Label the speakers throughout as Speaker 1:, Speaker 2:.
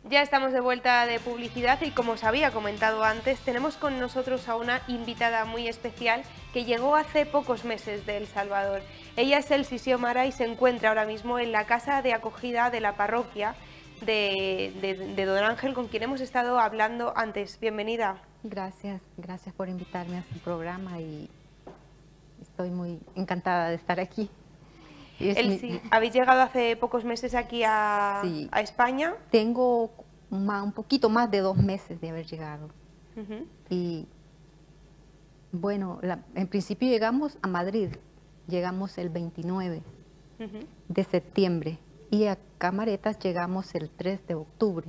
Speaker 1: Ya estamos de vuelta de publicidad y como os había comentado antes, tenemos con nosotros a una invitada muy especial que llegó hace pocos meses de El Salvador. Ella es Elsie Xiomara y se encuentra ahora mismo en la casa de acogida de la parroquia de Don Ángel, con quien hemos estado hablando antes. Bienvenida.
Speaker 2: Gracias, gracias por invitarme a su programa y estoy muy encantada de estar aquí.
Speaker 1: Elsie, habéis llegado hace pocos meses aquí
Speaker 2: Sí,
Speaker 1: a España.
Speaker 2: tengo un poquito más de 2 meses de haber llegado. Y bueno, en principio llegamos a Madrid, llegamos el 29 de septiembre y a Camaretas llegamos el 3 de octubre,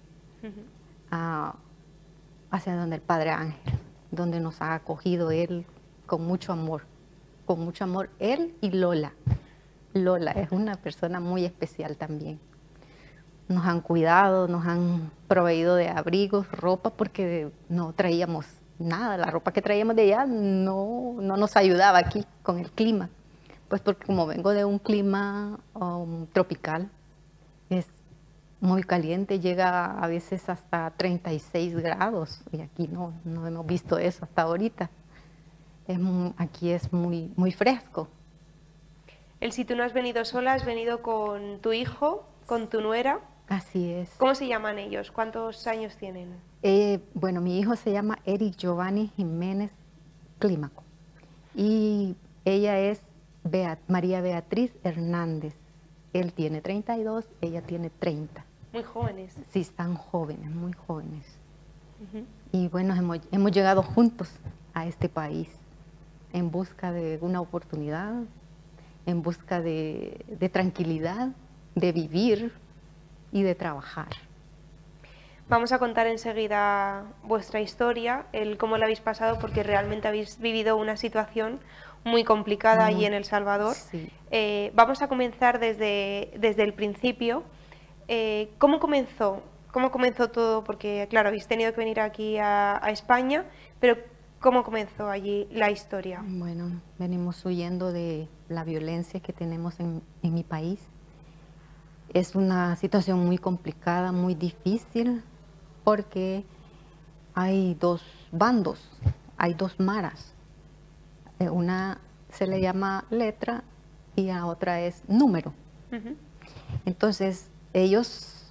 Speaker 2: hacia donde el Padre Ángel, donde nos ha acogido él con mucho amor él y Lola. Lola es una persona muy especial también. Nos han cuidado, nos han proveído de abrigos, ropa, porque no traíamos nada. La ropa que traíamos de allá no nos ayudaba aquí con el clima. Pues porque como vengo de un clima tropical, es muy caliente, llega a veces hasta 36 grados. Y aquí no hemos visto eso hasta ahorita. Aquí es muy fresco.
Speaker 1: Elsie, tú no has venido sola, has venido con tu hijo, con tu nuera.
Speaker 2: Así es.
Speaker 1: ¿Cómo se llaman ellos? ¿Cuántos años tienen?
Speaker 2: Bueno, mi hijo se llama Eric Giovanni Jiménez Clímaco y ella es María Beatriz Hernández. Él tiene 32, ella tiene 30.
Speaker 1: Muy jóvenes.
Speaker 2: Sí, están jóvenes, muy jóvenes. Y bueno, hemos llegado juntos a este país en busca de una oportunidad, en busca de tranquilidad, de vivir y de trabajar.
Speaker 1: Vamos a contar enseguida vuestra historia, el cómo la habéis pasado, porque realmente habéis vivido una situación muy complicada allí en El Salvador.
Speaker 2: Sí.
Speaker 1: Vamos a comenzar desde el principio. ¿Cómo comenzó? ¿Cómo comenzó todo? Porque, claro, habéis tenido que venir aquí a España, pero ¿cómo comenzó allí la historia?
Speaker 2: Bueno, venimos huyendo de la violencia que tenemos en mi país. Es una situación muy complicada, muy difícil, porque hay 2 bandos, hay 2 maras. Una se le llama letra y la otra es número. Entonces, ellos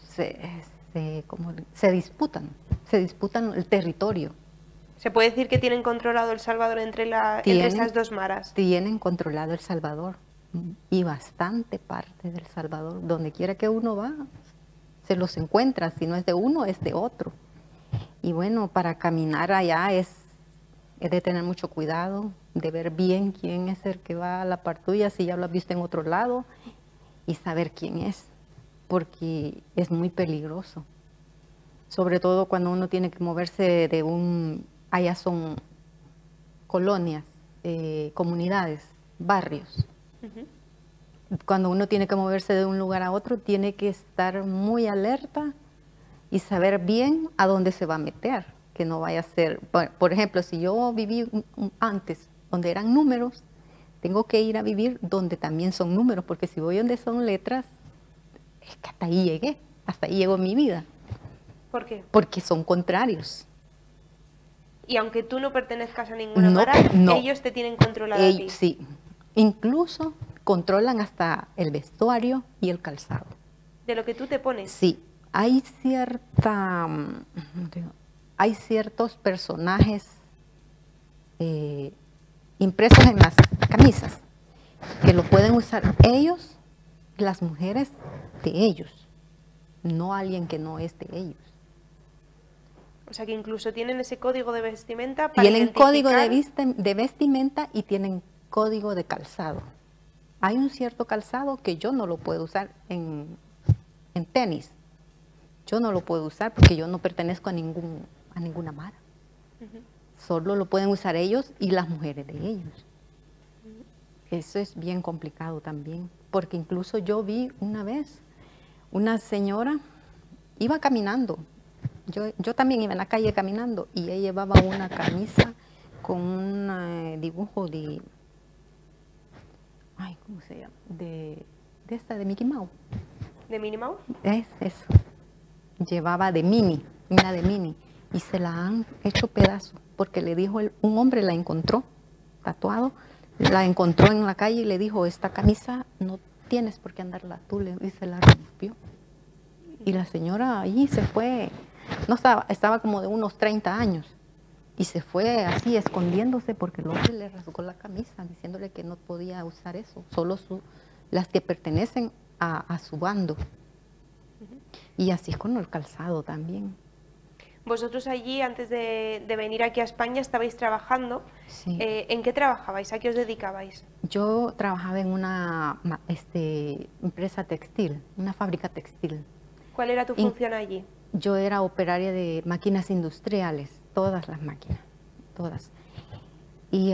Speaker 2: se disputan el territorio.
Speaker 1: ¿Se puede decir que tienen controlado El Salvador entre esas 2 maras?
Speaker 2: Tienen controlado El Salvador y bastante parte del Salvador. Donde quiera que uno va, se los encuentra. Si no es de uno, es de otro. Y bueno, para caminar allá es de tener mucho cuidado, de ver bien quién es el que va a la par tuya, si ya lo has visto en otro lado, y saber quién es, porque es muy peligroso. Sobre todo cuando uno tiene que moverse allá son colonias, comunidades, barrios. Cuando uno tiene que moverse de un lugar a otro, tiene que estar muy alerta y saber bien a dónde se va a meter, que no vaya a ser, por ejemplo, si yo viví antes donde eran números, tengo que ir a vivir donde también son números, porque si voy donde son letras, es que hasta ahí llegué, hasta ahí llegó en mi vida.
Speaker 1: ¿Por qué?
Speaker 2: Porque son contrarios.
Speaker 1: Y aunque tú no pertenezcas a ninguna mara, ellos te tienen controlado a ti.
Speaker 2: Sí, incluso controlan hasta el vestuario y el calzado.
Speaker 1: ¿De lo que tú te pones?
Speaker 2: Sí, hay ciertos personajes impresos en las camisas que lo pueden usar ellos, las mujeres de ellos, no alguien que no es de ellos.
Speaker 1: O sea que incluso tienen ese código de vestimenta para
Speaker 2: tienen
Speaker 1: identificar...
Speaker 2: código de vestimenta y tienen código de calzado. Hay un cierto calzado que yo no lo puedo usar en tenis. Yo no lo puedo usar porque yo no pertenezco a ninguna mara. Solo lo pueden usar ellos y las mujeres de ellos. Eso es bien complicado también, porque incluso yo vi una vez una señora, iba caminando, yo también iba en la calle caminando y ella llevaba una camisa con un dibujo de, ¿cómo se llama? De Mickey Mouse.
Speaker 1: ¿De Minnie Mouse?
Speaker 2: Es eso. llevaba de mini, una de mini, y se la han hecho pedazo, porque le dijo, un hombre la encontró, tatuado, la encontró en la calle y le dijo, esta camisa no tienes por qué andarla tú, y se la rompió. Y la señora allí se fue, no estaba como de unos 30 años, y se fue así escondiéndose porque el hombre le rasgó la camisa, diciéndole que no podía usar eso, solo las que pertenecen a su bando. Y así es con el calzado también.
Speaker 1: Vosotros allí, antes de venir aquí a España, estabais trabajando.
Speaker 2: Sí.
Speaker 1: ¿En qué trabajabais? ¿A qué os dedicabais?
Speaker 2: Yo trabajaba en una empresa textil, una fábrica textil.
Speaker 1: ¿Cuál era tu función allí?
Speaker 2: Yo era operaria de máquinas industriales, todas las máquinas, todas. Y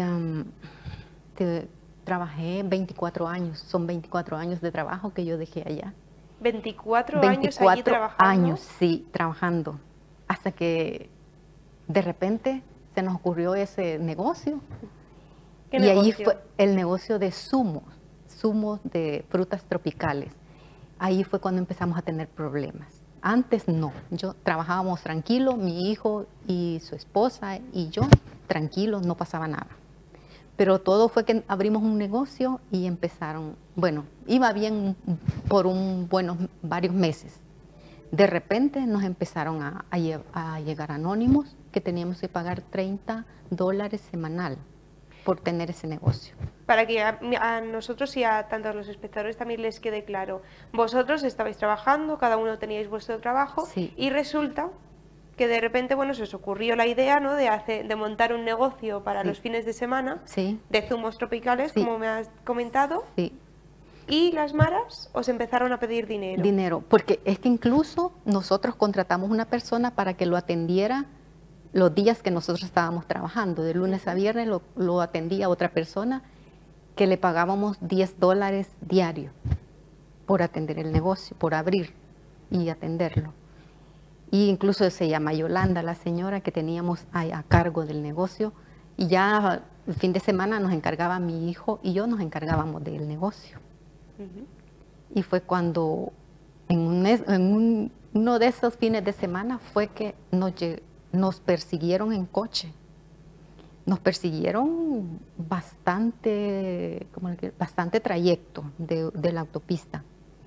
Speaker 2: trabajé 24 años, son 24 años de trabajo que yo dejé allá.
Speaker 1: 24 años allí trabajando.
Speaker 2: Años, sí, trabajando. Hasta que de repente se nos ocurrió ese negocio.
Speaker 1: ¿Qué
Speaker 2: y
Speaker 1: negocio?
Speaker 2: ahí fue el negocio de zumos de frutas tropicales. Ahí fue cuando empezamos a tener problemas. Antes no, trabajábamos tranquilos, mi hijo y su esposa y yo, tranquilos, no pasaba nada. Pero todo fue que abrimos un negocio y empezaron, bueno, iba bien por varios meses. De repente nos empezaron a llegar anónimos que teníamos que pagar $30 semanal por tener ese negocio.
Speaker 1: Para que a nosotros y a tantos los espectadores también les quede claro, vosotros estabais trabajando, cada uno teníais vuestro trabajo,
Speaker 2: sí.
Speaker 1: Y resulta que de repente, bueno, se os ocurrió la idea, ¿no?, de montar un negocio para
Speaker 2: sí.
Speaker 1: los fines de semana,
Speaker 2: sí.
Speaker 1: de zumos tropicales,
Speaker 2: sí.
Speaker 1: como me has comentado.
Speaker 2: Sí.
Speaker 1: Y las maras os empezaron a pedir dinero.
Speaker 2: Dinero, porque es que incluso nosotros contratamos una persona para que lo atendiera los días que nosotros estábamos trabajando. De lunes a viernes lo atendía otra persona que le pagábamos $10 diario por atender el negocio, por abrir y atenderlo. Y incluso se llama Yolanda, la señora que teníamos a cargo del negocio. Y ya el fin de semana nos encargaba mi hijo y yo nos encargábamos del negocio. Y fue cuando en uno de esos fines de semana fue que nos persiguieron en coche. Nos persiguieron bastante trayecto de la autopista.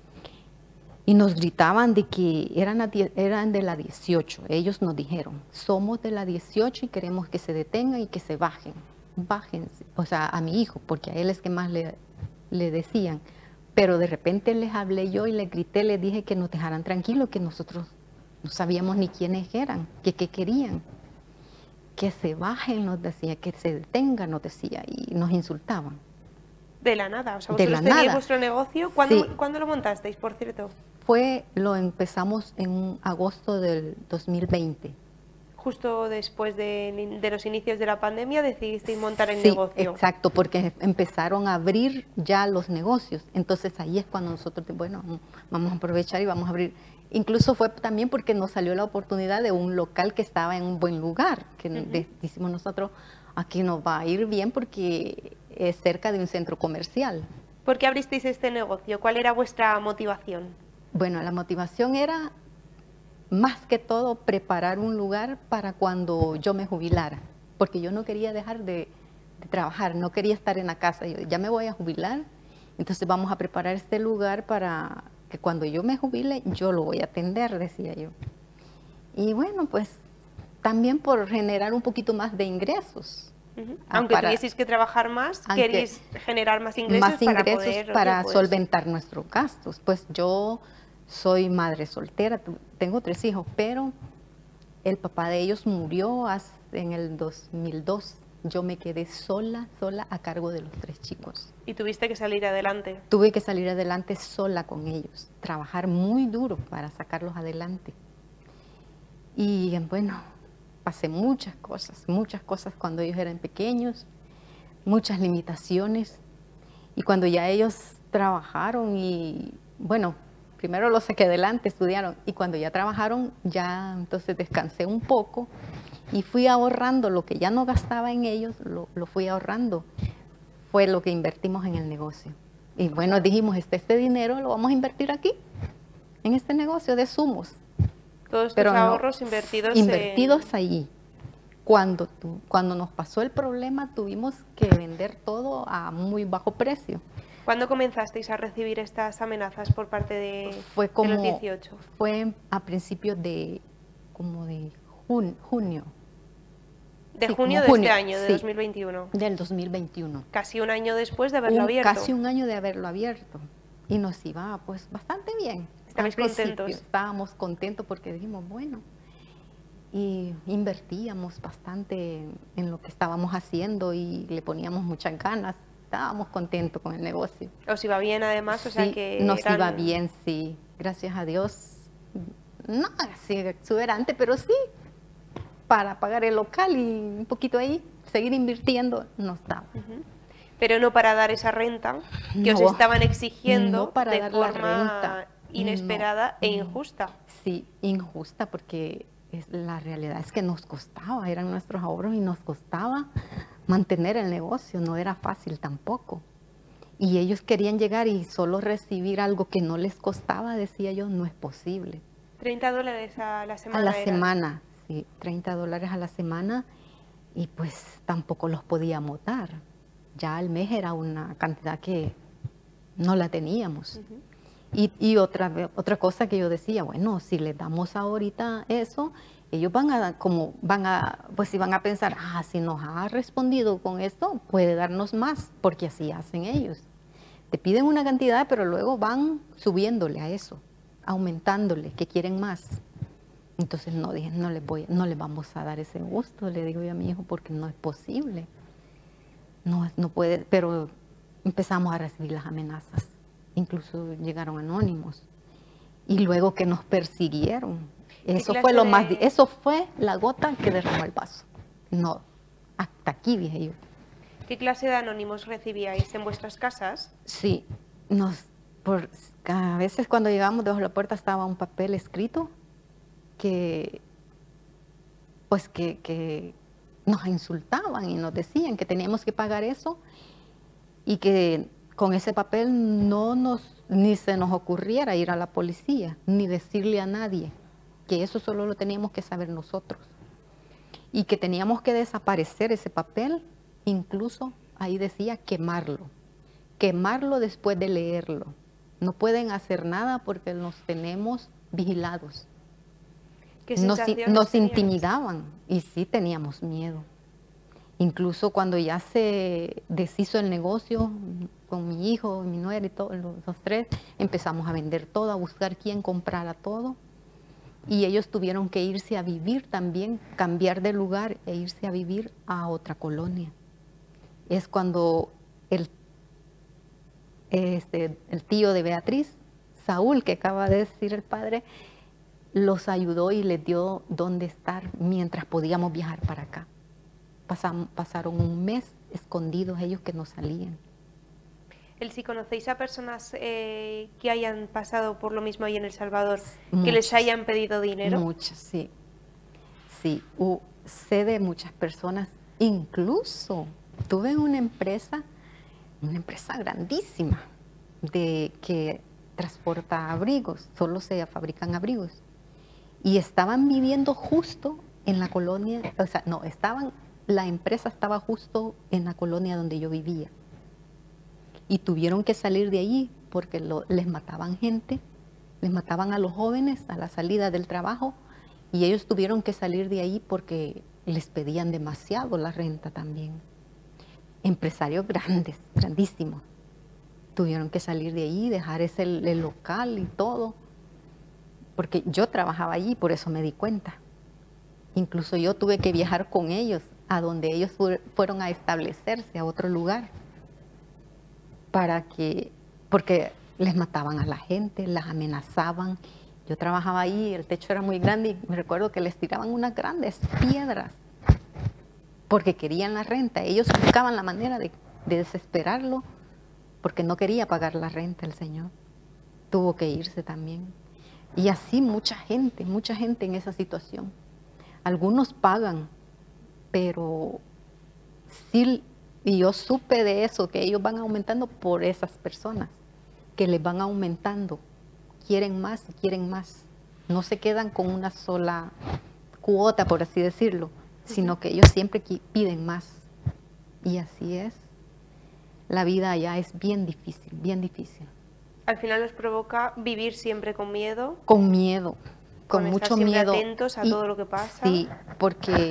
Speaker 2: Y nos gritaban de que eran de la 18. Ellos nos dijeron, somos de la 18 y queremos que se detengan y que se bajen. Bájense, o sea, a mi hijo, porque a él es que más le decían. Pero de repente les hablé yo y les grité, les dije que nos dejaran tranquilos, que nosotros no sabíamos ni quiénes eran, que qué querían. Que se bajen, nos decía, que se detengan, nos decía, y nos insultaban.
Speaker 1: De la nada, o sea, vosotros teníais vuestro negocio. ¿Cuándo lo montasteis, por cierto?
Speaker 2: Lo empezamos en agosto del 2020.
Speaker 1: Justo después de los inicios de la pandemia decidisteis montar el negocio.
Speaker 2: Exacto, porque empezaron a abrir ya los negocios. Entonces ahí es cuando nosotros, bueno, vamos a aprovechar y vamos a abrir. Incluso fue también porque nos salió la oportunidad de un local que estaba en un buen lugar, que decimos nosotros, aquí nos va a ir bien porque es cerca de un centro comercial.
Speaker 1: ¿Por qué abristeis este negocio? ¿Cuál era vuestra motivación?
Speaker 2: Bueno, la motivación era más que todo preparar un lugar para cuando yo me jubilara, porque yo no quería dejar de trabajar, no quería estar en la casa. Yo ya me voy a jubilar, entonces vamos a preparar este lugar para que cuando yo me jubile, yo lo voy a atender, decía yo. Y bueno, pues también por generar un poquito más de ingresos.
Speaker 1: Aunque tuvieseis que trabajar más, queréis generar más ingresos,
Speaker 2: para solventar nuestros gastos. Pues yo soy madre soltera, tengo 3 hijos, pero el papá de ellos murió en el 2002. Yo me quedé sola a cargo de los 3 chicos.
Speaker 1: ¿Y tuviste que salir adelante?
Speaker 2: Tuve que salir adelante sola con ellos, trabajar muy duro para sacarlos adelante. Y bueno, pasé muchas cosas cuando ellos eran pequeños, muchas limitaciones. Y cuando ya ellos trabajaron y, bueno, primero los saqué adelante, estudiaron, y cuando ya trabajaron, ya entonces descansé un poco y fui ahorrando lo que ya no gastaba en ellos, lo fui ahorrando. Fue lo que invertimos en el negocio. Y bueno, dijimos, este dinero lo vamos a invertir aquí, en este negocio de zumos.
Speaker 1: Todos tus
Speaker 2: pero no,
Speaker 1: ahorros invertidos
Speaker 2: allí. Cuando nos pasó el problema, tuvimos que vender todo a muy bajo precio.
Speaker 1: ¿Cuándo comenzasteis a recibir estas amenazas por parte de los 18?
Speaker 2: Fue a principios de junio.
Speaker 1: De junio de este año, de 2021.
Speaker 2: Del 2021.
Speaker 1: Casi un año después de haberlo abierto.
Speaker 2: Casi un año de haberlo abierto. Y nos iba pues bastante bien.
Speaker 1: ¿Estabais contentos?
Speaker 2: Estábamos contentos porque dijimos, bueno, y invertíamos bastante en lo que estábamos haciendo y le poníamos muchas ganas. Estábamos contentos con el negocio.
Speaker 1: ¿Os iba bien además?
Speaker 2: Sí,
Speaker 1: o sea que
Speaker 2: nos iba bien, sí. Gracias a Dios. No así exuberante, pero sí. Para pagar el local y un poquito ahí, seguir invirtiendo, no estaba.
Speaker 1: Pero no para dar esa renta que os estaban exigiendo de forma inesperada e injusta.
Speaker 2: Sí, injusta porque la realidad es que nos costaba, eran nuestros ahorros y nos costaba mantener el negocio, no era fácil tampoco. Y ellos querían llegar y solo recibir algo que no les costaba, decía yo, no es posible.
Speaker 1: $30 a la semana.
Speaker 2: A la semana, sí, $30 a la semana, y pues tampoco los podíamos dar. Ya al mes era una cantidad que no la teníamos. Y otra cosa que yo decía, bueno, si les damos ahorita eso, ellos pues si van a pensar, si nos ha respondido con esto, puede darnos más, porque así hacen ellos. Te piden una cantidad, pero luego van subiéndole a eso, aumentándole, que quieren más. Entonces no dije, no les vamos a dar ese gusto, le digo yo a mi hijo, porque no es posible. No puede, pero empezamos a recibir las amenazas. Incluso llegaron anónimos. Y luego que nos persiguieron. Eso fue la gota que derramó el vaso. No, hasta aquí dije yo.
Speaker 1: ¿Qué clase de anónimos recibíais en vuestras casas?
Speaker 2: Sí, a veces cuando llegábamos debajo de la puerta estaba un papel escrito que nos insultaban y nos decían que teníamos que pagar eso y que con ese papel ni se nos ocurriera ir a la policía, ni decirle a nadie, que eso solo lo teníamos que saber nosotros. Y que teníamos que desaparecer ese papel, incluso ahí decía quemarlo después de leerlo. No pueden hacer nada porque nos tenemos vigilados. Nos intimidaban y sí teníamos miedo. Incluso cuando ya se deshizo el negocio con mi hijo, mi nuera y todos los tres, empezamos a vender todo, a buscar quién comprara todo. Y ellos tuvieron que irse a vivir también, cambiar de lugar e irse a vivir a otra colonia. Es cuando el tío de Beatriz, Saúl, que acaba de decir el padre, los ayudó y les dio dónde estar mientras podíamos viajar para acá. Pasaron un mes escondidos ellos que no salían.
Speaker 1: Si conocéis a personas que hayan pasado por lo mismo ahí en El Salvador,
Speaker 2: muchas,
Speaker 1: que les hayan pedido dinero.
Speaker 2: Muchas, sí. Sí, sé de muchas personas. Incluso tuve una empresa grandísima que transporta abrigos, solo se fabrican abrigos. Y estaban viviendo justo en la colonia, la empresa estaba justo en la colonia donde yo vivía. Y tuvieron que salir de allí porque les mataban gente, les mataban a los jóvenes a la salida del trabajo y ellos tuvieron que salir de ahí porque les pedían demasiado la renta también. Empresarios grandes, grandísimos, tuvieron que salir de ahí, dejar el local y todo, porque yo trabajaba allí, por eso me di cuenta. Incluso yo tuve que viajar con ellos a donde ellos fueron a establecerse, a otro lugar. Porque les mataban a la gente, las amenazaban. Yo trabajaba ahí, el techo era muy grande y me recuerdo que les tiraban unas grandes piedras porque querían la renta. Ellos buscaban la manera de desesperarlo porque no quería pagar la renta el señor. Tuvo que irse también. Y así mucha gente en esa situación. Algunos pagan, pero sí. Y yo supe de eso, que ellos van aumentando por esas personas, que les van aumentando, quieren más y quieren más. no se quedan con una sola cuota, por así decirlo, sino que ellos siempre piden más. Y así es. La vida allá es bien difícil, bien difícil.
Speaker 1: Al final nos provoca vivir siempre con miedo.
Speaker 2: Con miedo, con
Speaker 1: estar
Speaker 2: mucho
Speaker 1: siempre
Speaker 2: miedo.
Speaker 1: atentos a todo lo que pasa.
Speaker 2: Sí, porque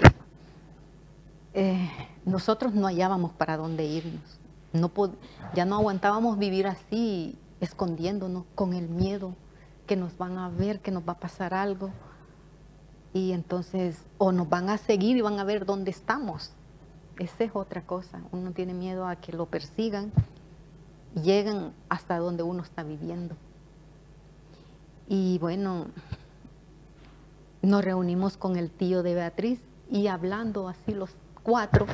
Speaker 2: nosotros no hallábamos para dónde irnos. Ya no aguantábamos vivir así, escondiéndonos con el miedo que nos van a ver, que nos va a pasar algo. Y entonces, o nos van a seguir y van a ver dónde estamos. Esa es otra cosa. Uno tiene miedo a que lo persigan y llegan hasta donde uno está viviendo. Y bueno, nos reunimos con el tío de Beatriz y hablando así los 4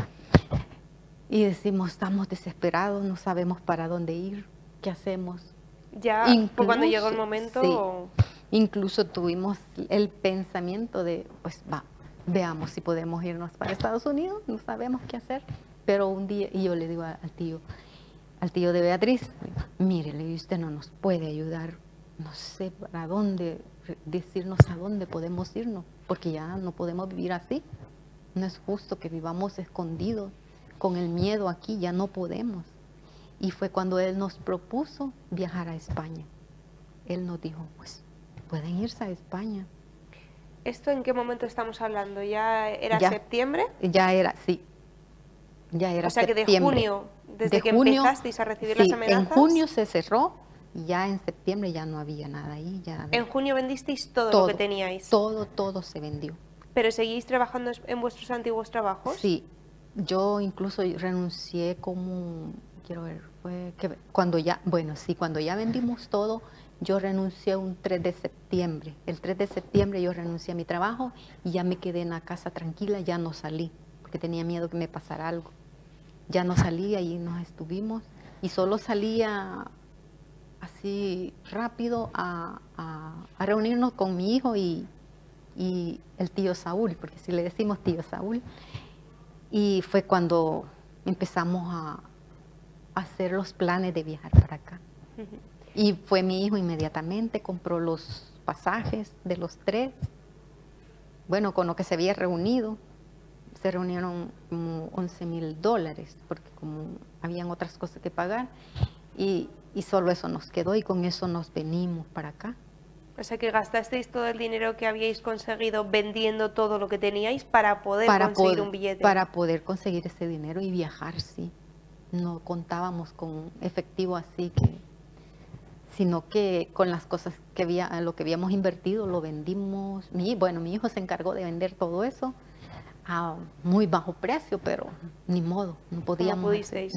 Speaker 2: y decimos, estamos desesperados, no sabemos para dónde ir, ¿qué hacemos?
Speaker 1: Ya fue cuando llegó el momento.
Speaker 2: Sí, incluso tuvimos el pensamiento de, pues veamos si podemos irnos para Estados Unidos, no sabemos qué hacer. Pero un día, y yo le digo al tío de Beatriz, mire, le digo, usted no nos puede ayudar, no sé para dónde, decirnos a dónde podemos irnos, porque ya no podemos vivir así. No es justo que vivamos escondidos con el miedo aquí, ya no podemos. Y fue cuando él nos propuso viajar a España. Él nos dijo, pues, pueden irse a España.
Speaker 1: ¿Esto en qué momento estamos hablando? ¿Ya era septiembre?
Speaker 2: Ya era, sí. Ya era septiembre.
Speaker 1: O sea que de junio, desde que empezasteis a recibir las amenazas.
Speaker 2: En junio se cerró y ya en septiembre ya no había nada ahí.
Speaker 1: En junio vendisteis todo lo que teníais.
Speaker 2: Todo se vendió.
Speaker 1: ¿Pero seguís trabajando en vuestros antiguos trabajos?
Speaker 2: Sí. Yo incluso renuncié como, quiero ver, fue que cuando ya vendimos todo, yo renuncié un 3 de septiembre. El 3 de septiembre yo renuncié a mi trabajo y ya me quedé en la casa tranquila, ya no salí, porque tenía miedo que me pasara algo. Ya no salí, ahí nos estuvimos y solo salía así rápido a reunirnos con mi hijo y el tío Saúl, porque si le decimos tío Saúl. Y fue cuando empezamos a hacer los planes de viajar para acá. Y fue mi hijo inmediatamente, compró los pasajes de los 3. Bueno, con lo que se había reunido, se reunieron como $11,000, porque como habían otras cosas que pagar. Y solo eso nos quedó y con eso nos venimos para acá.
Speaker 1: O sea que gastasteis todo el dinero que habíais conseguido vendiendo todo lo que teníais para poder conseguir un billete.
Speaker 2: Para poder conseguir ese dinero y viajar, sí. No contábamos con efectivo así, sino que con las cosas lo que habíamos invertido lo vendimos. Mi hijo se encargó de vender todo eso a muy bajo precio, pero ni modo, no podíamos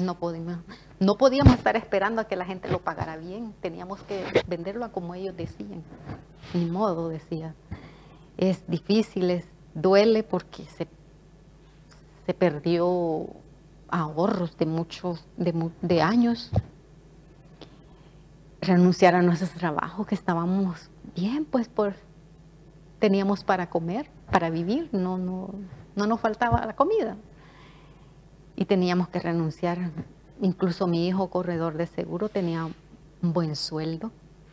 Speaker 2: estar esperando a que la gente lo pagara bien, teníamos que venderlo a como ellos decían, ni modo, decía. Es difícil, duele porque se perdió ahorros de años, renunciar a nuestros trabajos que estábamos bien, pues teníamos para comer, para vivir, no nos faltaba la comida. Y teníamos que renunciar. Incluso mi hijo, corredor de seguro, tenía un buen sueldo.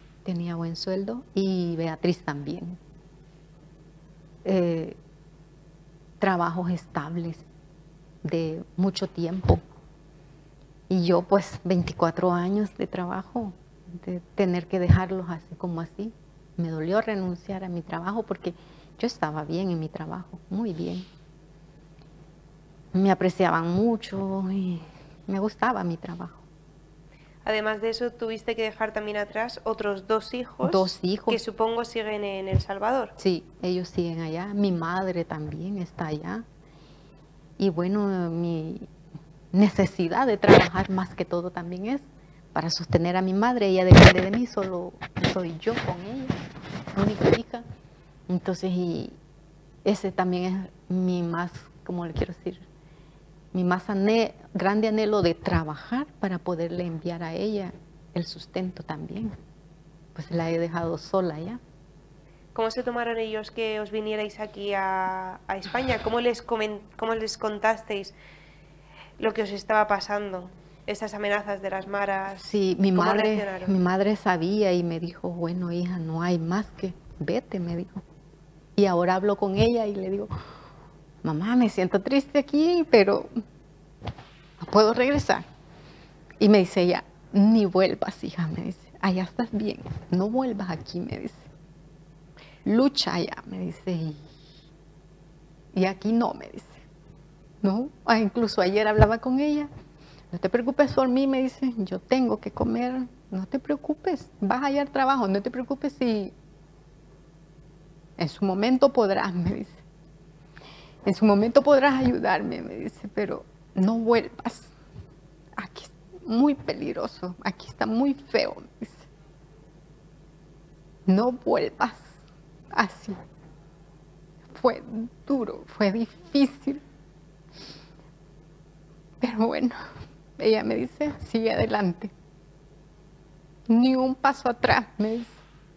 Speaker 2: Y Beatriz también. Trabajos estables de mucho tiempo. Y yo, pues, 24 años de trabajo, de tener que dejarlos así como así. Me dolió renunciar a mi trabajo porque yo estaba bien en mi trabajo, muy bien. Me apreciaban mucho y me gustaba mi trabajo.
Speaker 1: Además de eso, tuviste que dejar también atrás otros 2 hijos.
Speaker 2: 2 hijos.
Speaker 1: Que supongo siguen en El Salvador.
Speaker 2: Sí, ellos siguen allá. Mi madre también está allá. Y bueno, mi necesidad de trabajar más que todo también es para sostener a mi madre. Ella depende de mí, solo soy yo con ella, única hija. Entonces, y ese también es mi más, ¿cómo le quiero decir? Mi más grande anhelo de trabajar para poderle enviar a ella el sustento también. Pues la he dejado sola ya.
Speaker 1: ¿Cómo se tomaron ellos que os vinierais aquí a España? ¿Cómo les contasteis lo que os estaba pasando? Esas amenazas de las maras.
Speaker 2: Sí, mi madre sabía y me dijo, bueno, hija, no hay más que vete, me dijo. Y ahora hablo con ella y le digo, mamá, me siento triste aquí, pero no puedo regresar. Y me dice ella, ni vuelvas, hija, me dice, allá estás bien, no vuelvas aquí, me dice. Lucha allá, me dice, y aquí no, me dice. No, incluso ayer hablaba con ella, no te preocupes por mí, me dice, yo tengo que comer, no te preocupes, vas a hallar trabajo, no te preocupes si en su momento podrás, me dice. En su momento podrás ayudarme, me dice, pero no vuelvas. Aquí es muy peligroso, aquí está muy feo, me dice. No vuelvas así. Fue duro, fue difícil. Pero bueno, ella me dice, sigue adelante. Ni un paso atrás, me dice.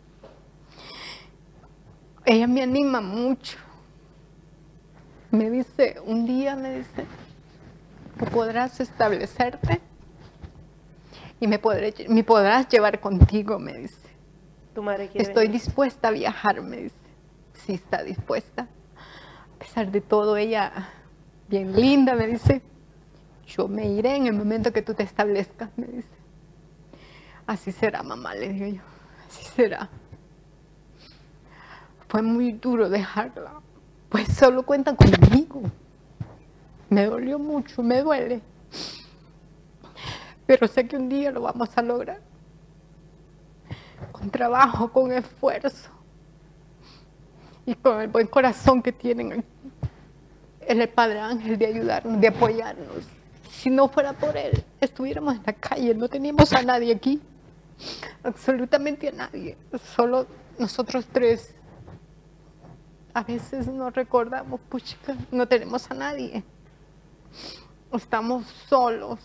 Speaker 2: Ella me anima mucho. Me dice, un día me dice, tú podrás establecerte y me podrás llevar contigo, me dice.
Speaker 1: Tu madre quiere
Speaker 2: Estoy
Speaker 1: venir.
Speaker 2: dispuesta a viajar, me dice. Sí, está dispuesta. A pesar de todo, ella, bien linda, me dice, yo me iré en el momento que tú te establezcas, me dice. Así será, mamá, le digo yo. Así será. Fue muy duro dejarla. Pues solo cuenta conmigo. Me dolió mucho, me duele. Pero sé que un día lo vamos a lograr. Con trabajo, con esfuerzo. Y con el buen corazón que tienen el Padre Ángel de ayudarnos, de apoyarnos. Si no fuera por él, estuviéramos en la calle, no teníamos a nadie aquí. Absolutamente a nadie. Solo nosotros tres. A veces no recordamos, puchica, no tenemos a nadie. Estamos solos.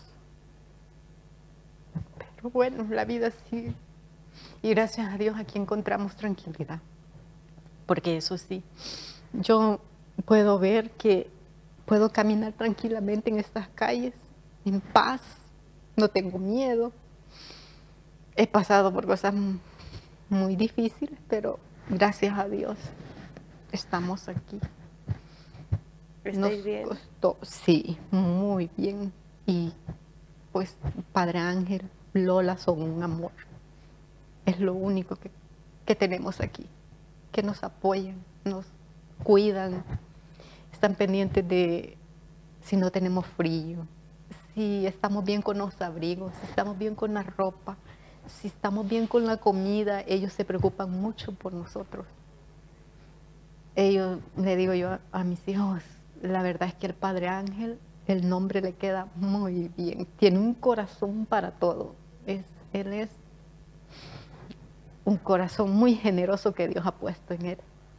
Speaker 2: Pero bueno, la vida sigue. Y gracias a Dios aquí encontramos tranquilidad. Porque eso sí, yo puedo ver que puedo caminar tranquilamente en estas calles, en paz, no tengo miedo. He pasado por cosas muy difíciles, pero gracias a Dios estamos aquí.
Speaker 1: ¿Estáis bien?
Speaker 2: Costó, sí, muy bien. Y pues Padre Ángel, Lola son un amor. Es lo único que tenemos aquí, que nos apoyan, nos cuidan, están pendientes de si no tenemos frío, si estamos bien con los abrigos, si estamos bien con la ropa, si estamos bien con la comida. Ellos se preocupan mucho por nosotros. Ellos, le digo yo a mis hijos, la verdad es que el Padre Ángel, el nombre le queda muy bien. Tiene un corazón para todo. Él es un corazón muy generoso que Dios ha puesto en él.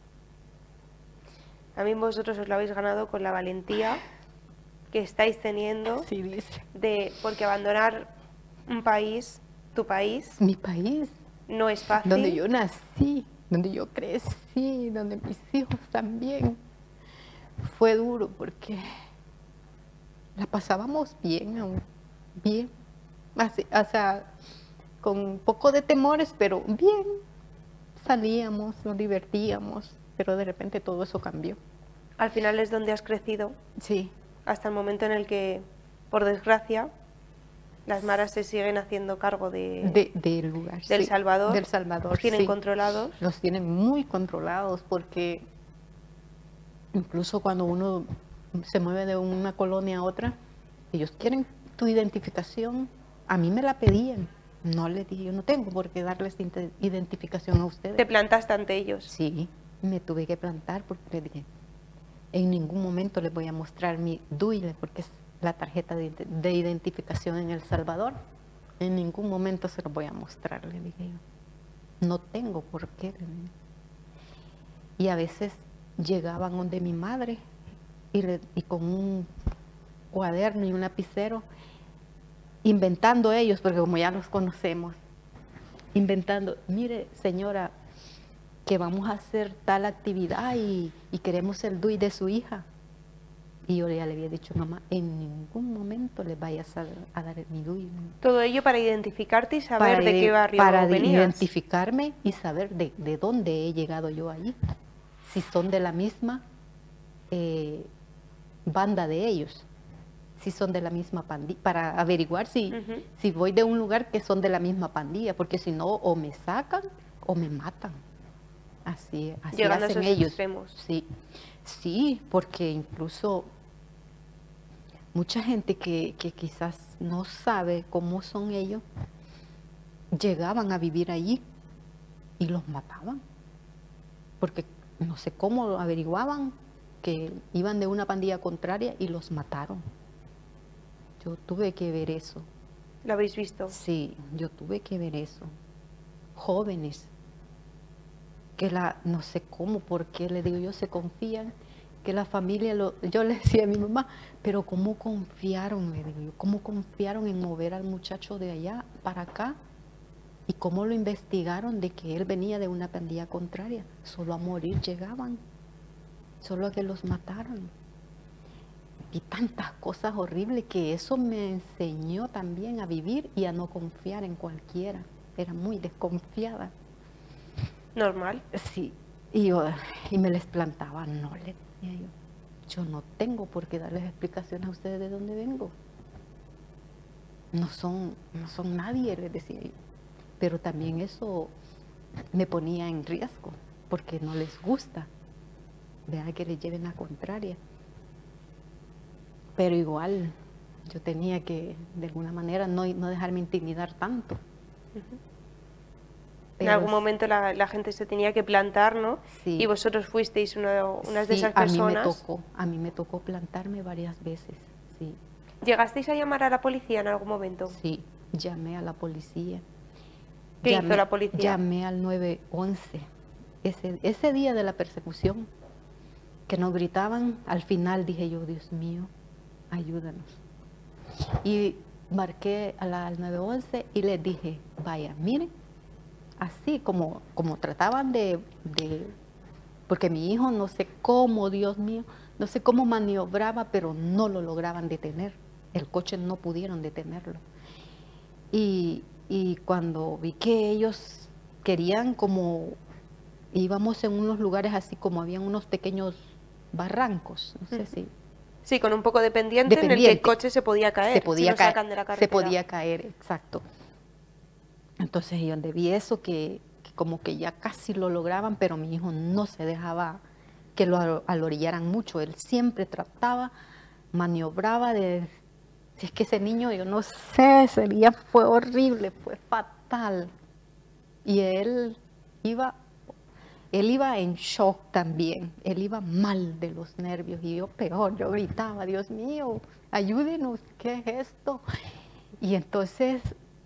Speaker 1: A mí vosotros os lo habéis ganado con la valentía que estáis teniendo.
Speaker 2: Sí, dice.
Speaker 1: Porque abandonar un país, tu país,
Speaker 2: Mi país,
Speaker 1: no es fácil.
Speaker 2: donde yo nací, donde yo crecí, donde mis hijos también. Fue duro porque la pasábamos bien aún, bien. Así, o sea, con un poco de temores, pero bien. Salíamos, nos divertíamos, pero de repente todo eso cambió.
Speaker 1: Al final es donde has crecido,
Speaker 2: Sí,
Speaker 1: hasta el momento en el que, por desgracia, las maras se siguen haciendo cargo
Speaker 2: del lugar.
Speaker 1: del
Speaker 2: sí,
Speaker 1: Salvador.
Speaker 2: Del Salvador,
Speaker 1: Los tienen
Speaker 2: sí.
Speaker 1: controlados.
Speaker 2: Los tienen muy controlados porque incluso cuando uno se mueve de una colonia a otra, ellos quieren tu identificación. A mí me la pedían. No les dije, yo no tengo por qué darles identificación a ustedes.
Speaker 1: Te plantaste ante ellos.
Speaker 2: Sí, me tuve que plantar porque les dije, en ningún momento les voy a mostrar mi DUI, porque es la tarjeta de identificación en El Salvador. En ningún momento se los voy a mostrar, le dije yo. No tengo por qué. Y a veces llegaban donde mi madre y con un cuaderno y un lapicero, inventando ellos, porque como ya los conocemos, inventando, mire señora, que vamos a hacer tal actividad y queremos el DUI de su hija. Y yo ya le había dicho, mamá, en ningún momento les vayas a dar mi DUI.
Speaker 1: Todo ello para identificarte y saber
Speaker 2: Para,
Speaker 1: de qué barrio
Speaker 2: para
Speaker 1: venías.
Speaker 2: identificarme y saber de dónde he llegado yo allí. Si son de la misma banda de ellos. Si son de la misma pandilla. Para averiguar si voy de un lugar que son de la misma pandilla. Porque si no, o me sacan o me matan. Así
Speaker 1: Llegando
Speaker 2: hacen
Speaker 1: a esos
Speaker 2: ellos.
Speaker 1: extremos.
Speaker 2: Sí, sí, porque incluso mucha gente que quizás no sabe cómo son ellos, llegaban a vivir allí y los mataban. Porque no sé cómo averiguaban que iban de una pandilla contraria y los mataron. Yo tuve que ver eso.
Speaker 1: ¿Lo habéis visto?
Speaker 2: Sí, yo tuve que ver eso. Jóvenes que no sé cómo, por qué, le digo yo, se confían, que la familia, yo le decía a mi mamá, pero cómo confiaron, le digo yo, cómo confiaron en mover al muchacho de allá para acá, y cómo lo investigaron de que él venía de una pandilla contraria, solo a morir llegaban, solo a que los mataran. Y tantas cosas horribles que eso me enseñó también a vivir y a no confiar en cualquiera, era muy desconfiada.
Speaker 1: Normal.
Speaker 2: Sí, y me les plantaba, no le decía yo no tengo por qué darles explicaciones a ustedes de dónde vengo. No son nadie, les decía yo. Pero también eso me ponía en riesgo, porque no les gusta, ¿verdad? Que les lleven la contraria. Pero igual, yo tenía que, de alguna manera, no dejarme intimidar tanto.
Speaker 1: En algún momento la gente se tenía que plantar, ¿no?
Speaker 2: Sí.
Speaker 1: Y vosotros fuisteis unas de esas
Speaker 2: a
Speaker 1: personas.
Speaker 2: a mí me tocó plantarme varias veces, sí.
Speaker 1: ¿Llegasteis a llamar a la policía en algún momento?
Speaker 2: Sí, llamé a la policía.
Speaker 1: ¿Qué hizo la policía?
Speaker 2: Llamé al 911. Ese día de la persecución, que nos gritaban, al final dije yo, Dios mío, ayúdanos. Y marqué al 911 y les dije, vaya, miren, así como trataban porque mi hijo no sé cómo, Dios mío, no sé cómo maniobraba, pero no lo lograban detener. El coche no pudieron detenerlo. Y cuando vi que ellos querían, como íbamos en unos lugares así como habían unos pequeños barrancos, no sé si...
Speaker 1: Sí, con un poco de pendiente en el que el coche se podía caer.
Speaker 2: Se podía
Speaker 1: si lo sacan de la carretera.
Speaker 2: Se podía caer, exacto. Entonces yo donde vi eso, que como que ya casi lo lograban, pero mi hijo no se dejaba que lo alorillaran mucho. Él siempre trataba, maniobraba Si es que ese niño, yo no sé, ese día fue horrible, fue fatal. Y él iba en shock también. Él iba mal de los nervios y yo peor. Yo gritaba, Dios mío, ayúdenos, ¿qué es esto? Y entonces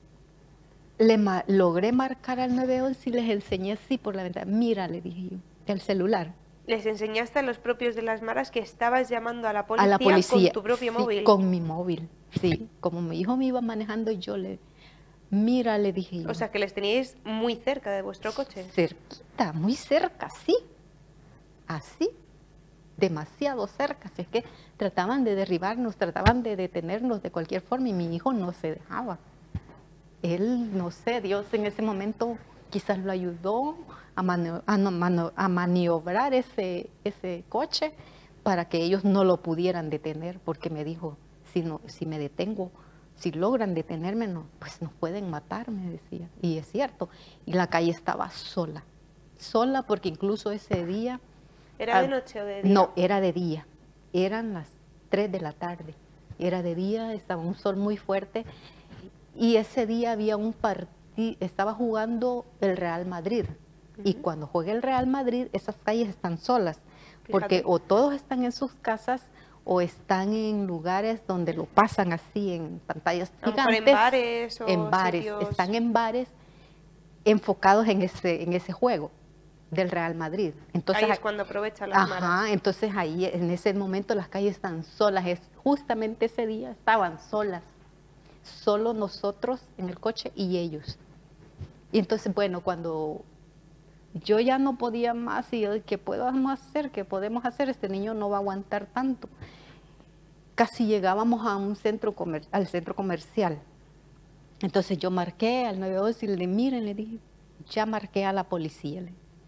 Speaker 2: logré marcar al 911 y les enseñé así por la ventana. Mira, le dije yo, el celular.
Speaker 1: Les enseñaste a los propios de las maras que estabas llamando a la policía con tu propio móvil.
Speaker 2: Con mi móvil, sí. Como mi hijo me iba manejando, mira, le dije yo.
Speaker 1: O sea, que les teníais muy cerca de vuestro coche.
Speaker 2: Cerquita, muy cerca, sí. Así, demasiado cerca. Así es que trataban de derribarnos, trataban de detenernos de cualquier forma y mi hijo no se dejaba. Él, no sé, Dios en ese momento quizás lo ayudó a maniobrar ese coche para que ellos no lo pudieran detener, porque me dijo, si me detengo, si logran detenerme, pues nos pueden matar, me decía. Y es cierto, y la calle estaba sola porque incluso ese día...
Speaker 1: ¿Era de noche o de día?
Speaker 2: No, era de día, eran las 3 de la tarde, era de día, estaba un sol muy fuerte, y ese día había un partido, estaba jugando el Real Madrid. Y cuando juega el Real Madrid, esas calles están solas. Fíjate. Porque o todos están en sus casas o están en lugares donde lo pasan así en pantallas gigantes.
Speaker 1: En bares o
Speaker 2: en bares,
Speaker 1: sitios...
Speaker 2: están en bares enfocados en ese juego del Real Madrid. Entonces,
Speaker 1: ahí es cuando aprovechan las maras.
Speaker 2: Entonces ahí en ese momento las calles están solas. Justamente ese día estaban solas. Solo nosotros en el coche y ellos. Y entonces, bueno, cuando yo ya no podía más y yo, ¿qué podemos hacer? Este niño no va a aguantar tanto. casi llegábamos a un al centro comercial. Entonces yo marqué al 911 y le dije, miren, le dije, ya marqué a la policía.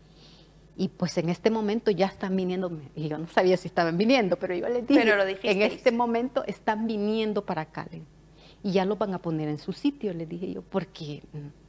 Speaker 2: Y pues en este momento ya están viniendo, y yo no sabía si estaban viniendo, pero yo les dije,
Speaker 1: pero lo
Speaker 2: en este momento están viniendo para acá, y ya los van a poner en su sitio, le dije yo, porque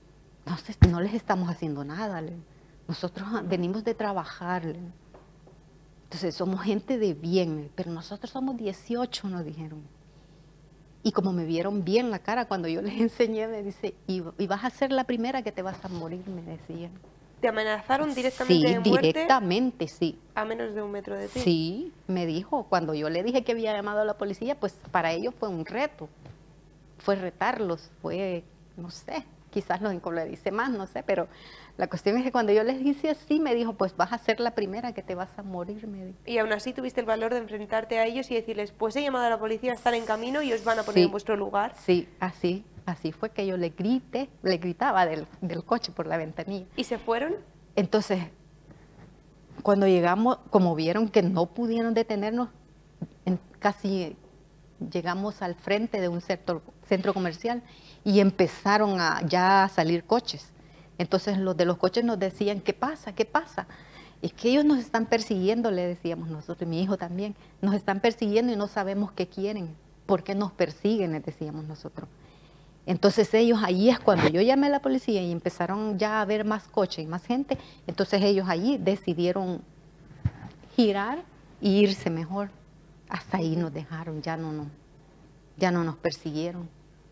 Speaker 2: no les estamos haciendo nada, nosotros venimos de trabajar, entonces somos gente de bien, pero nosotros somos 18, nos dijeron. Y como me vieron bien la cara cuando yo les enseñé, me dice, y vas a ser la primera que te vas a morir, me decían.
Speaker 1: ¿Te amenazaron directamente de muerte?
Speaker 2: Sí, directamente, sí.
Speaker 1: A menos de 1 metro de ti.
Speaker 2: Sí, me dijo, cuando yo le dije que había llamado a la policía, pues para ellos fue un reto. Fue retarlos, fue, no sé, quizás lo dice más, no sé, pero la cuestión es que cuando yo les dije así, me dijo, pues vas a ser la primera que te vas a morir, me dijo.
Speaker 1: Y aún así tuviste el valor de enfrentarte a ellos y decirles, pues he llamado a la policía, están en camino y os van a poner en vuestro lugar.
Speaker 2: Sí, así fue que yo le gritaba del coche por la ventanilla.
Speaker 1: ¿Y se fueron?
Speaker 2: Entonces, cuando llegamos, como vieron que no pudieron detenernos, casi llegamos al frente de un centro comercial y empezaron ya a salir coches. Entonces los de los coches nos decían, ¿qué pasa? ¿Qué pasa? Es que ellos nos están persiguiendo, le decíamos nosotros, y mi hijo también, nos están persiguiendo y no sabemos qué quieren. ¿Por qué nos persiguen? Les decíamos nosotros. Entonces ellos, ahí es cuando yo llamé a la policía y empezaron ya a ver más coches y más gente, entonces ellos allí decidieron girar e irse mejor. Hasta ahí nos dejaron, ya no nos persiguieron.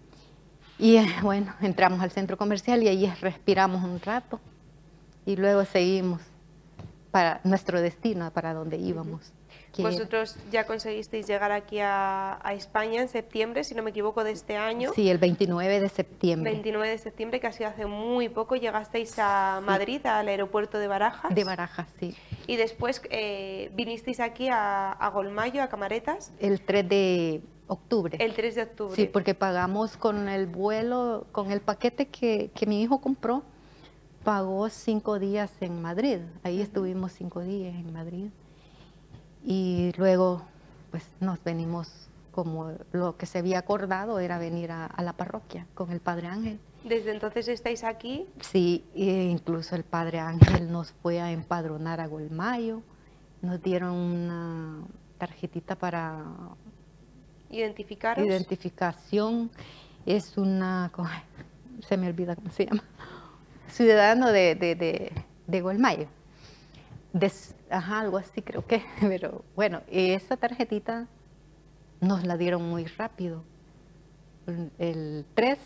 Speaker 2: Y bueno, entramos al centro comercial y ahí respiramos un rato y luego seguimos para nuestro destino, para donde íbamos.
Speaker 1: Vosotros ya conseguisteis llegar aquí a España en septiembre, si no me equivoco, de este año.
Speaker 2: Sí, el 29 de septiembre.
Speaker 1: 29 de septiembre, que ha sido hace muy poco, llegasteis a Madrid, al aeropuerto de Barajas.
Speaker 2: De Barajas, sí.
Speaker 1: Y después vinisteis aquí a Golmayo, a Camaretas.
Speaker 2: El 3 de octubre.
Speaker 1: El 3 de octubre.
Speaker 2: Sí, porque pagamos con el vuelo, con el paquete que mi hijo compró, pagó 5 días en Madrid. Ahí estuvimos 5 días en Madrid. Y luego, pues nos venimos, como lo que se había acordado era venir a la parroquia con el Padre Ángel.
Speaker 1: ¿Desde entonces estáis aquí?
Speaker 2: Sí, incluso el Padre Ángel nos fue a empadronar a Golmayo, nos dieron una tarjetita para
Speaker 1: ¿Identificaros?
Speaker 2: Identificación, es una, se me olvida cómo se llama, ciudadano de Golmayo. Algo así creo que, pero bueno, esa tarjetita nos la dieron muy rápido. El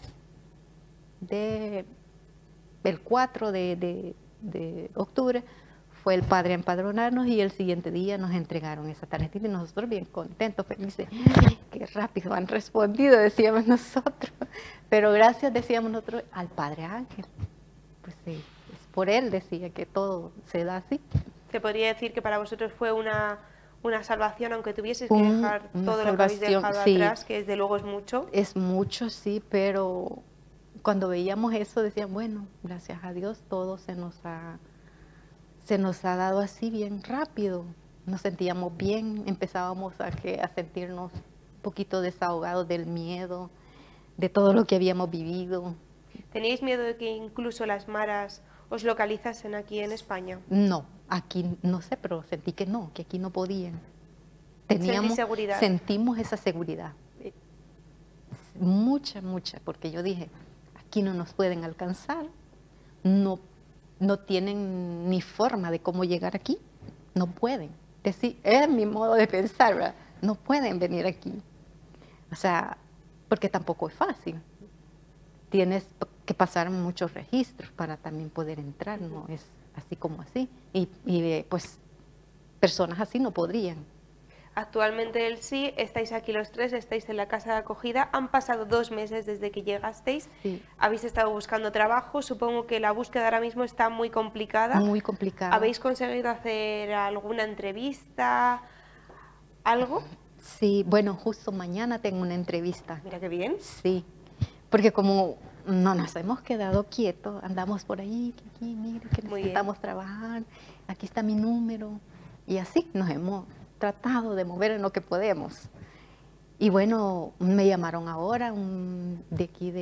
Speaker 2: 4 de octubre fue el padre a empadronarnos y el siguiente día nos entregaron esa tarjetita y nosotros bien contentos, felices. Qué rápido han respondido, decíamos nosotros. Pero gracias, decíamos nosotros, al Padre Ángel. Pues sí, es por él, decía, que todo se da así.
Speaker 1: Se podría decir que para vosotros fue una salvación, aunque tuvieses que dejar todo lo que habéis dejado atrás, que desde luego es mucho.
Speaker 2: Es mucho, sí, pero cuando veíamos eso decían, bueno, gracias a Dios todo se nos ha dado así bien rápido. Nos sentíamos bien, empezábamos a sentirnos un poquito desahogados del miedo, de todo lo que habíamos vivido.
Speaker 1: ¿Teníais miedo de que incluso las maras os localizasen aquí en España?
Speaker 2: No, aquí no sé, pero sentí que no, que aquí no podían.
Speaker 1: ¿Sentís seguridad?
Speaker 2: Sentimos esa seguridad. Mucha, porque yo dije, aquí no nos pueden alcanzar, no tienen ni forma de cómo llegar aquí, no pueden. Es mi modo de pensar, ¿verdad? No pueden venir aquí. O sea, porque tampoco es fácil. Tienes que pasar muchos registros para también poder entrar, no es así como así. Y pues personas así no podrían.
Speaker 1: Actualmente él sí, estáis aquí los tres, estáis en la casa de acogida, han pasado 2 meses desde que llegasteis,
Speaker 2: sí.
Speaker 1: Habéis estado buscando trabajo, supongo que la búsqueda ahora mismo está muy complicada.
Speaker 2: Muy complicada.
Speaker 1: ¿Habéis conseguido hacer alguna entrevista, algo?
Speaker 2: Sí, bueno, justo mañana tengo una entrevista.
Speaker 1: Mira qué bien.
Speaker 2: Sí, porque como no nos hemos quedado quietos, andamos por ahí, aquí, mire, que necesitamos trabajar, aquí está mi número, y así nos hemos tratado de mover en lo que podemos. Y bueno, me llamaron ahora de aquí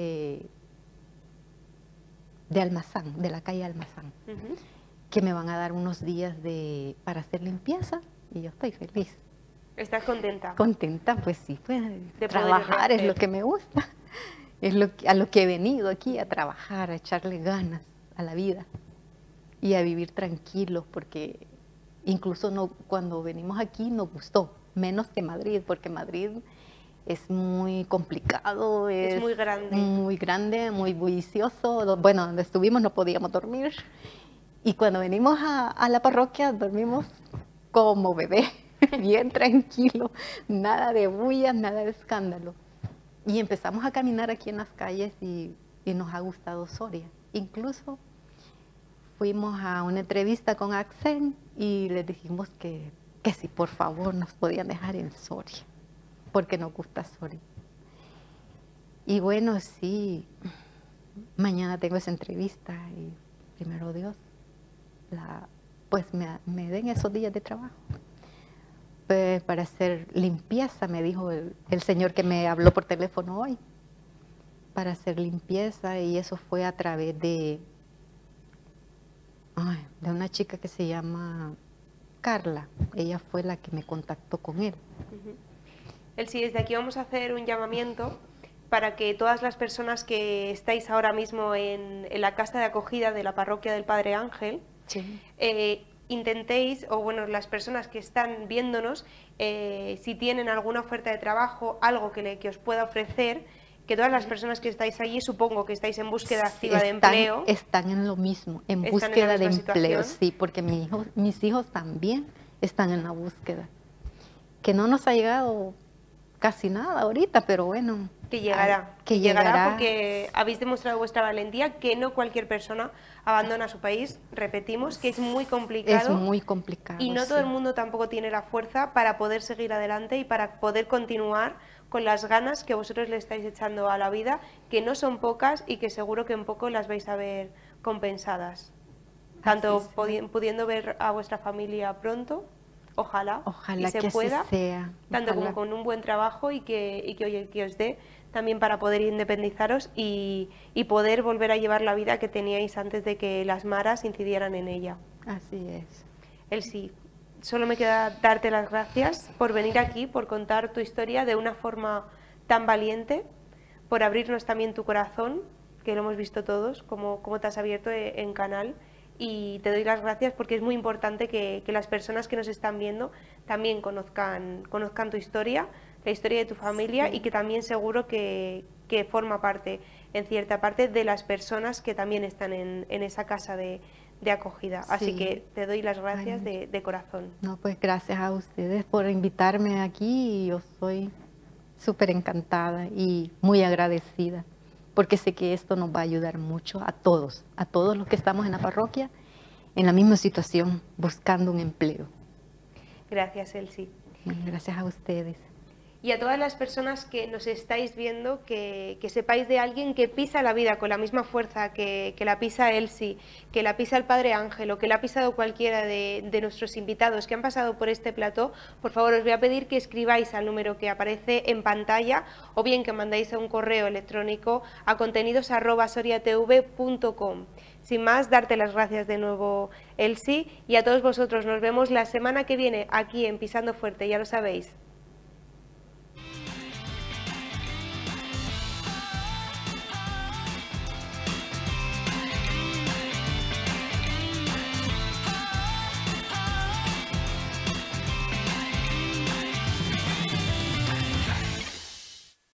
Speaker 2: de Almazán, de la calle Almazán, que me van a dar unos días para hacer limpieza y yo estoy feliz.
Speaker 1: ¿Estás contenta?
Speaker 2: Contenta, pues sí, pues
Speaker 1: De
Speaker 2: trabajar es lo que me gusta, es a lo que he venido aquí, a trabajar, a echarle ganas a la vida y a vivir tranquilos, porque incluso cuando venimos aquí nos gustó, menos que Madrid, porque Madrid es muy complicado,
Speaker 1: es muy grande,
Speaker 2: muy bullicioso. Bueno, donde estuvimos no podíamos dormir. Y cuando venimos a la parroquia dormimos como bebé, bien tranquilo, nada de bullas, nada de escándalo. Y empezamos a caminar aquí en las calles y nos ha gustado Soria. Incluso fuimos a una entrevista con Accent y les dijimos que si por favor nos podían dejar en Soria, porque nos gusta Soria. Y bueno, sí, mañana tengo esa entrevista y primero Dios, pues me den esos días de trabajo. Pues para hacer limpieza, me dijo el señor que me habló por teléfono hoy, para hacer limpieza, y eso fue a través de una chica que se llama Carla. Ella fue la que me contactó con él.
Speaker 1: Elsie, desde aquí vamos a hacer un llamamiento para que todas las personas que estáis ahora mismo en la casa de acogida de la parroquia del Padre Ángel,
Speaker 2: sí,
Speaker 1: intentéis, o bueno, las personas que están viéndonos, si tienen alguna oferta de trabajo, algo que os pueda ofrecer, que todas las personas que estáis allí, supongo que estáis en búsqueda activa de empleo.
Speaker 2: Están en lo mismo, en búsqueda de empleo, sí, porque mis hijos también están en la búsqueda. Que no nos ha llegado casi nada ahorita, pero bueno.
Speaker 1: Que llegará, que llegará porque habéis demostrado vuestra valentía, que no cualquier persona abandona su país, repetimos, que es muy complicado.
Speaker 2: Es muy complicado.
Speaker 1: Y no todo el mundo tampoco tiene la fuerza para poder seguir adelante y para poder continuar con las ganas que vosotros le estáis echando a la vida, que no son pocas y que seguro que en poco las vais a ver compensadas. Tanto pudiendo ver a vuestra familia pronto, ojalá y se pueda,
Speaker 2: sea.
Speaker 1: tanto como con un buen trabajo y que os dé también para poder independizaros y poder volver a llevar la vida que teníais antes de que las maras incidieran en ella.
Speaker 2: Así es.
Speaker 1: Elsie, solo me queda darte las gracias por venir aquí, por contar tu historia de una forma tan valiente, por abrirnos también tu corazón, que lo hemos visto todos, como te has abierto en canal. Y te doy las gracias porque es muy importante que las personas que nos están viendo también conozcan tu historia, la historia de tu familia, y que también seguro que forma parte, en cierta parte, de las personas que también están en esa casa de acogida. Así que te doy las gracias de corazón.
Speaker 2: No, pues gracias a ustedes por invitarme aquí, y yo soy súper encantada y muy agradecida, porque sé que esto nos va a ayudar mucho a todos los que estamos en la parroquia, en la misma situación, buscando un empleo.
Speaker 1: Gracias, Elsie.
Speaker 2: Gracias a ustedes.
Speaker 1: Y a todas las personas que nos estáis viendo, que sepáis de alguien que pisa la vida con la misma fuerza que la pisa Elsie, que la pisa el Padre Ángel, o que la ha pisado cualquiera de nuestros invitados que han pasado por este plató. Por favor, os voy a pedir que escribáis al número que aparece en pantalla, o bien que mandéis a un correo electrónico a contenidos@soriatv.com. Sin más, darte las gracias de nuevo, Elsie, y a todos vosotros nos vemos la semana que viene aquí en Pisando Fuerte, ya lo sabéis.